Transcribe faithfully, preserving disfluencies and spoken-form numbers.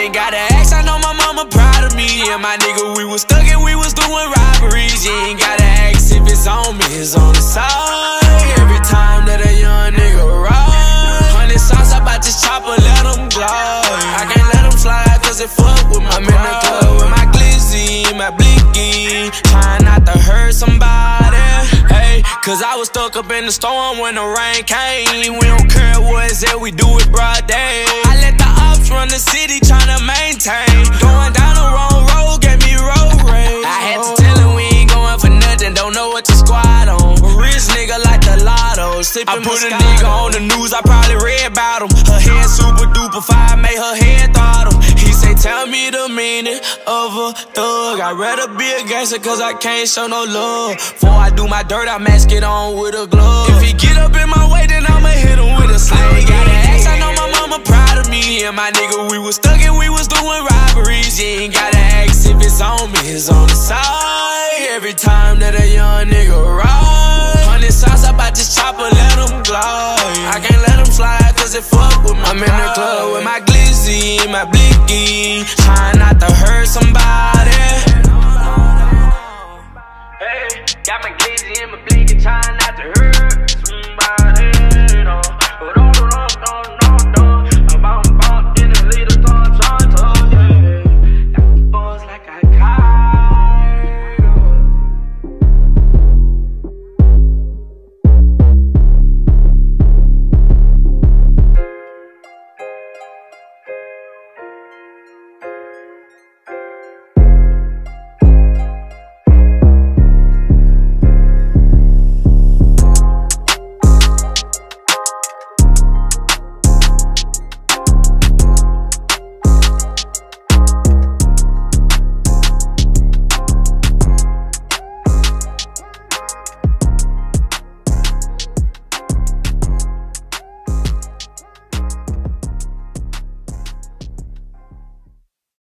ain't gotta ask, I know my mama proud of me. And my nigga, we was stuck and we was doing robberies. You ain't gotta ask if it's on me, it's on the side. Every time that a young nigga ride, hundred sauce about this chopper, let him glide. I can't let him slide cause it fuck with my I'm pride. In the club with my glizzy, my blicky, trying not to hurt somebody. Hey, cause I was stuck up in the storm when the rain came. We don't care what it said, we do it broad day. I let the ops run the city tryna maintain. Going down the wrong road, get me road rage. I had to tell him we ain't going for nothing, don't know what to squad on. Rich nigga like the lotto, sippin' I put Moscato. A nigga on the news, I probably read about him. Her head super duper fire, made her head throttle. He say, tell me the meaning of a thug. I'd rather be a gangster cause I can't show no love. Before I do my dirt, I mask it on with a glove. If he get up in my way, then I'ma hit him with a slug. I ain't gotta ask, I know my mama proud of me. And my nigga, we was stuck and we was doing robberies. You ain't gotta ask if it's on me, it's on the side. Every time that a young nigga ride, hundred sauce about this chopper, let him glide. I can't let him slide cause it fuck with my I'm in the club with my glizzy, my blicky, trying not to hurt somebody. Hey, got my glizzy and my blicky, trying not to hurt